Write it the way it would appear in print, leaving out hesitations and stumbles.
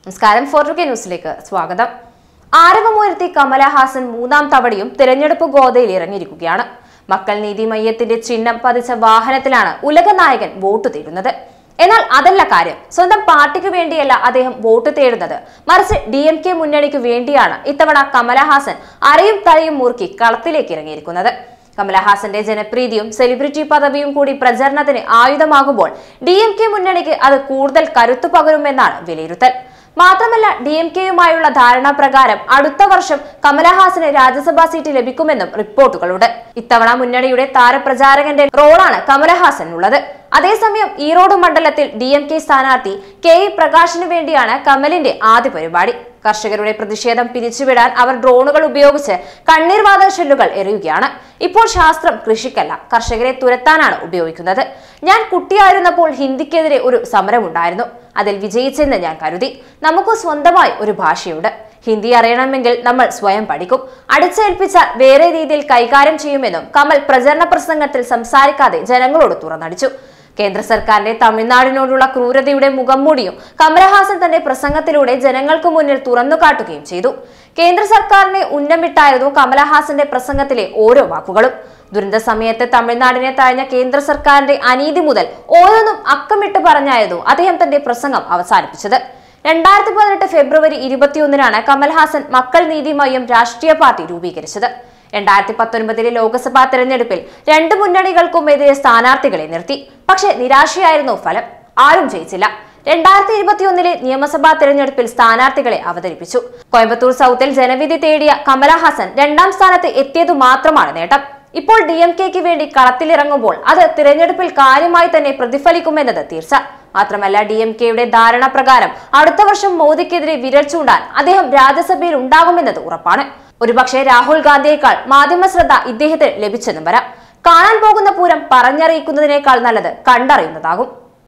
നമസ്കാരം. 4K ന്യൂസിലേക്ക് സ്വാഗതം. ആരവമുയർത്തി കമലഹാസൻ മൂന്നാം തവണയും തിരഞ്ഞെടുപ്പ് ഗോദയിൽ ഇറങ്ങിയിരിക്കുകയാണ്. മക്കൾ നീതി മയ്യത്തിന്റെ ചിഹ്നം പതിച്ച വാഹനത്തിലാണ് ഉലക നായകൻ വോട്ട് തേടുന്നത്. എന്നാൽ അതല്ല കാര്യം. സ്വന്തം പാർട്ടിക്ക് വേണ്ടിയല്ല അദ്ദേഹം വോട്ട് തേടുന്നത്, മറിച്ച് DMK മുന്നണിക്ക് വേണ്ടിയാണ് ഇത്തവണ കമലഹാസൻ അരയും തലയും മുറുക്കി കളത്തിലേക്ക് ഇറങ്ങിയിരിക്കുന്നത്. കമലഹാസന്റെ ജനപ്രീതിയും സെലിബ്രിറ്റി പദവിയും കൂടി പ്രചരണത്തിന് ആയുധമാകുമ്പോൾ DMK മുന്നണിക്ക് അത് കൂടുതൽ കരുത്തു പകരുമെന്നാണ് വിലയിരുത്തൽ. മാത്രമല്ല, DMKയുമായുള്ള ധാരണാപ്രകാരം അടുത്ത വർഷം കമലഹാസന് രാജ്യസഭാ സീറ്റ് ലഭിക്കുമെന്നും റിപ്പോർട്ടുകളുണ്ട്. ഇത്തവണ മുന്നണിയുടെ താരപ്രചാരകന്റെ റോളാണ് കമലഹാസനുള്ളത്. അതേസമയം ഈറോഡ് മണ്ഡലത്തിൽ DMK സ്ഥാനാർത്ഥി KE പ്രകാശിനു വേണ്ടിയാണ് കമലിന്റെ ആദ്യ പരിപാടി. കർഷകരുടെ പ്രതിഷേധം പിരിച്ചുവിടാൻ അവർ ഡ്രോണുകൾ ഉപയോഗിച്ച് കണ്ണീർവാതക ഷെല്ലുകൾ എറിയുകയാണ്. ഇപ്പോൾ ശാസ്ത്രം കൃഷിക്കല്ല, കർഷകരെ തുരത്താനാണ് ഉപയോഗിക്കുന്നത്. ഞാൻ കുട്ടിയായിരുന്നപ്പോൾ ഹിന്ദിക്കെതിരെ ഒരു സമരമുണ്ടായിരുന്നു. അതിൽ വിജയിച്ചെന്ന് ഞാൻ കരുതി. നമുക്ക് സ്വന്തമായി ഒരു ഭാഷയുണ്ട്. ഹിന്ദി അറിയണമെങ്കിൽ നമ്മൾ സ്വയം പഠിക്കും. അടിച്ചേൽപ്പിച്ചാൽ വേറെ രീതിയിൽ കൈകാര്യം ചെയ്യുമെന്നും കമൽ പ്രചരണ പ്രസംഗത്തിൽ സംസാരിക്കാതെ ജനങ്ങളോട് തുറന്നടിച്ചു. കേന്ദ്ര സർക്കാരിന്റെ തമിഴ്നാടിനോടുള്ള ക്രൂരതയുടെ മുഖംമൂടിയും കമലഹാസൻ തന്റെ പ്രസംഗത്തിലൂടെ ജനങ്ങൾക്ക് മുന്നിൽ തുറന്നുകാട്ടുകയും ചെയ്തു. കേന്ദ്ര സർക്കാരിനെ ഉന്നമിട്ടായിരുന്നു കമലഹാസന്റെ പ്രസംഗത്തിലെ ഓരോ വാക്കുകളും. ദുരന്ത സമയത്ത് തമിഴ്നാടിനെ തഴഞ്ഞ കേന്ദ്ര സർക്കാരിന്റെ അനീതി മുതൽ ഓരോന്നും അക്കമിട്ട് പറഞ്ഞായിരുന്നു അദ്ദേഹം തന്റെ പ്രസംഗം അവസാനിപ്പിച്ചത്. 2018 ഫെബ്രുവരി 21 കമൽഹാസൻ മക്കൾ നീതി മയ്യം രാഷ്ട്രീയ പാർട്ടി രൂപീകരിച്ചത്. 2019 ലോക്സഭാ തെരഞ്ഞെടുപ്പിൽ രണ്ട് മുന്നണികൾക്കുമെതിരെ സ്ഥാനാർത്ഥികളെ നിർത്തി. പക്ഷേ നിരാശയായിരുന്നു ഫലം. ആരും ജയിച്ചില്ല. 2021 നിയമസഭാ തെരഞ്ഞെടുപ്പിൽ സ്ഥാനാർത്ഥികളെ അവതരിപ്പിച്ചു. കോയമ്പത്തൂർ സൗത്തിൽ ജനവിധി തേടിയ കമലഹാസൻ രണ്ടാം സ്ഥാനത്ത് എത്തിയതു മാത്രമാണ് നേട്ടം. ഇപ്പോൾ DMKക്ക് വേണ്ടി കളത്തിലിറങ്ങുമ്പോൾ അത് തിരഞ്ഞെടുപ്പിൽ കാര്യമായി തന്നെ പ്രതിഫലിക്കുമെന്നത് തീർച്ച. മാത്രമല്ല, DMKയുടെ ധാരണ പ്രകാരം അടുത്ത വർഷം മോദിക്കെതിരെ വിരൽ ചൂണ്ടാൻ അദ്ദേഹം രാജ്യസഭയിൽ ഉണ്ടാകുമെന്നത് ഉറപ്പാണ്. ഒരുപക്ഷെ രാഹുൽ ഗാന്ധിയേക്കാൾ മാധ്യമ ശ്രദ്ധ ഇദ്ദേഹത്തിന് ലഭിച്ചെന്നും വരാം. കാണാൻ പോകുന്ന പൂരം പറഞ്ഞറിയിക്കുന്നതിനേക്കാൾ നല്ലത് കണ്ടറിയുന്നതാകും.